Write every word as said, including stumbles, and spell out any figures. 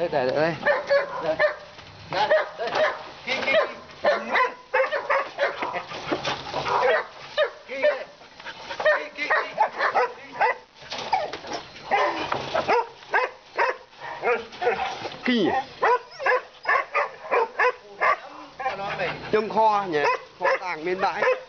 Đây để đây. Đây. Đây. Đây. Kia kia. Kỳ trong kho nhỉ, kho tàng bên bãi.